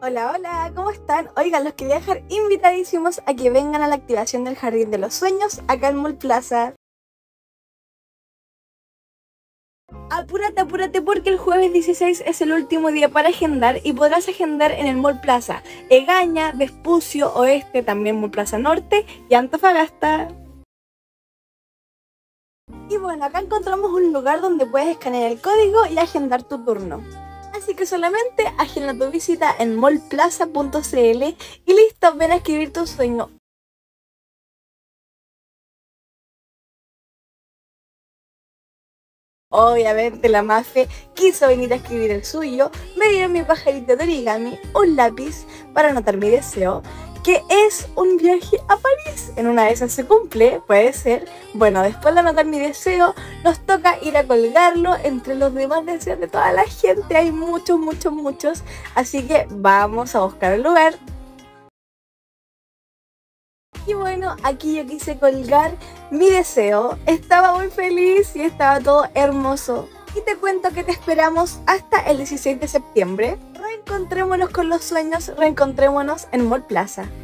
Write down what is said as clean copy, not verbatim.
Hola, hola, ¿cómo están? Oigan, los quería dejar invitadísimos a que vengan a la activación del Jardín de los Sueños acá en Mall Plaza. Apúrate, apúrate porque el jueves 16 es el último día para agendar y podrás agendar en el Mall Plaza Egaña, Vespucio, Oeste, también Mall Plaza Norte y Antofagasta. Y bueno, acá encontramos un lugar donde puedes escanear el código y agendar tu turno. Así que solamente agenda tu visita en mallplaza.cl y listo, ven a escribir tu sueño. Obviamente la Mafe quiso venir a escribir el suyo, me dieron mi pajarito de origami, un lápiz para anotar mi deseo, que es un viaje a París. En una de esas se cumple, puede ser. Bueno, después de anotar mi deseo, nos toca ir a colgarlo entre los demás deseos de toda la gente. Hay muchos, muchos, muchos. Así que vamos a buscar el lugar. Y bueno, aquí yo quise colgar mi deseo. Estaba muy feliz y estaba todo hermoso. Y te cuento que te esperamos hasta el 16 de septiembre. Reencontrémonos con los sueños, reencontrémonos en Mall Plaza.